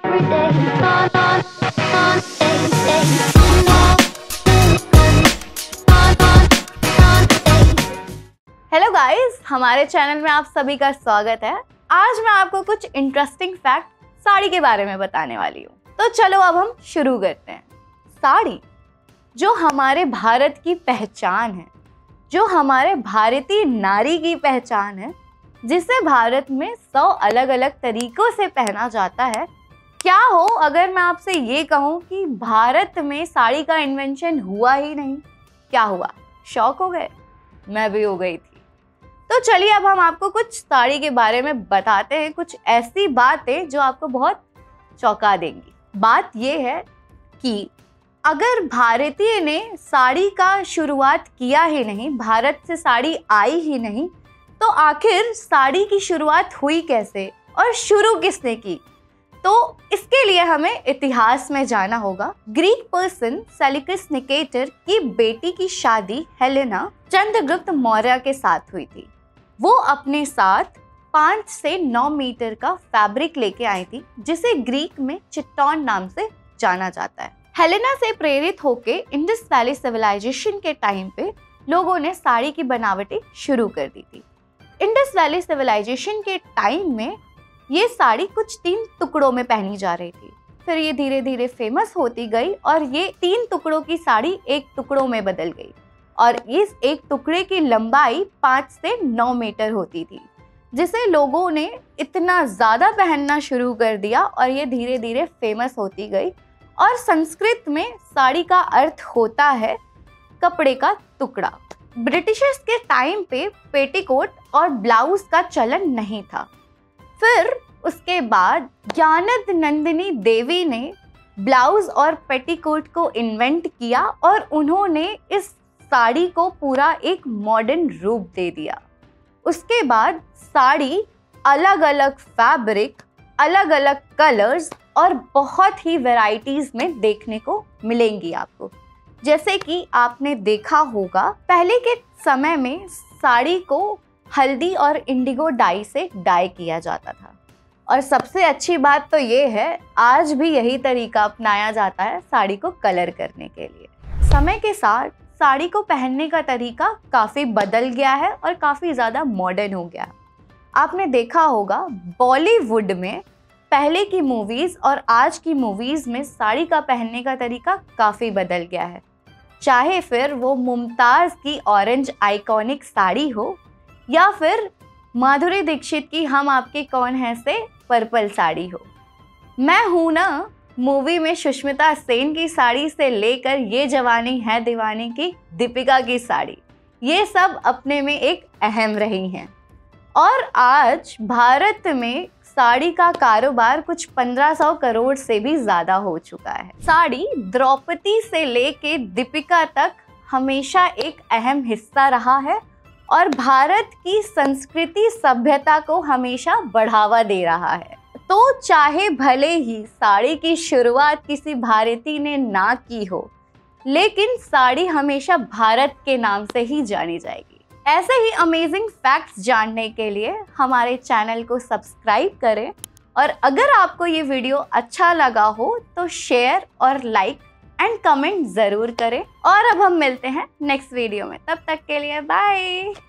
every day. Hello guys, हमारे channel में आप सभी का स्वागत है। आज मैं आपको कुछ इंटरेस्टिंग फैक्ट साड़ी के बारे में बताने वाली हूँ। तो चलो अब हम शुरू करते हैं। साड़ी जो हमारे भारत की पहचान है, जो हमारे भारतीय नारी की पहचान है, जिसे भारत में 100 अलग अलग तरीकों से पहना जाता है। क्या हो अगर मैं आपसे ये कहूँ कि भारत में साड़ी का इन्वेंशन हुआ ही नहीं? क्या हुआ? शॉक हो गए? मैं भी हो गई थी। तो चलिए अब हम आपको कुछ साड़ी के बारे में बताते हैं, कुछ ऐसी बातें जो आपको बहुत चौंका देंगी। बात ये है कि अगर भारतीय ने साड़ी का शुरुआत किया ही नहीं, भारत से साड़ी आई ही नहीं, तो आखिर साड़ी की शुरुआत हुई कैसे और शुरू किसने की? तो इसके लिए हमें इतिहास में जाना होगा। ग्रीक पर्सन सेलिकस निकेटर की बेटी की शादी हेलेना चंद्रगुप्त मौर्य के साथ हुई थी। वो अपने साथ 5 से 9 मीटर का फैब्रिक लेके आई थी, जिसे ग्रीक में चिट्टॉन नाम से जाना जाता है। हेलेना से प्रेरित होके इंडस वैली सिविलाइजेशन के टाइम पे लोगों ने साड़ी की बनावटें शुरू कर दी थी। इंडस वैली सिविलाइजेशन के टाइम में ये साड़ी कुछ 3 टुकड़ों में पहनी जा रही थी। फिर ये धीरे धीरे फेमस होती गई और ये 3 टुकड़ों की साड़ी 1 टुकड़ों में बदल गई और इस एक टुकड़े की लंबाई 5 से 9 मीटर होती थी, जिसे लोगों ने इतना ज़्यादा पहनना शुरू कर दिया और ये धीरे धीरे फेमस होती गई। और संस्कृत में साड़ी का अर्थ होता है कपड़े का टुकड़ा। ब्रिटिशर्स के टाइम पे पेटीकोट और ब्लाउज का चलन नहीं था। फिर उसके बाद ज्ञानद नंदिनी देवी ने ब्लाउज और पेटीकोट को इन्वेंट किया और उन्होंने इस साड़ी को पूरा एक मॉडर्न रूप दे दिया। उसके बाद साड़ी अलग अलग फैब्रिक, अलग अलग कलर्स और बहुत ही वैरायटीज में देखने को मिलेंगी आपको। जैसे कि आपने देखा होगा पहले के समय में साड़ी को हल्दी और इंडिगो डाई से डाई किया जाता था। और सबसे अच्छी बात तो ये है, आज भी यही तरीका अपनाया जाता है साड़ी को कलर करने के लिए। समय के साथ साड़ी को पहनने का तरीका काफ़ी बदल गया है और काफ़ी ज़्यादा मॉडर्न हो गया। आपने देखा होगा बॉलीवुड में पहले की मूवीज़ और आज की मूवीज़ में साड़ी का पहनने का तरीका काफ़ी बदल गया है। चाहे फिर वो मुमताज़ की ऑरेंज आइकॉनिक साड़ी हो या फिर माधुरी दीक्षित की हम आपके कौन हैं से पर्पल साड़ी हो। मैं हूं ना मूवी में सुष्मिता सेन की साड़ी से लेकर ये जवानी है दीवानी की दीपिका की साड़ी, ये सब अपने में एक अहम रही हैं। और आज भारत में साड़ी का कारोबार कुछ 1500 करोड़ से भी ज़्यादा हो चुका है। साड़ी द्रौपदी से लेके दीपिका तक हमेशा एक अहम हिस्सा रहा है और भारत की संस्कृति सभ्यता को हमेशा बढ़ावा दे रहा है। तो चाहे भले ही साड़ी की शुरुआत किसी भारतीय ने ना की हो, लेकिन साड़ी हमेशा भारत के नाम से ही जानी जाएगी। ऐसे ही अमेजिंग फैक्ट्स जानने के लिए हमारे चैनल को सब्सक्राइब करें और अगर आपको ये वीडियो अच्छा लगा हो तो शेयर और लाइक एंड कमेंट ज़रूर करें। और अब हम मिलते हैं नेक्स्ट वीडियो में, तब तक के लिए बाय।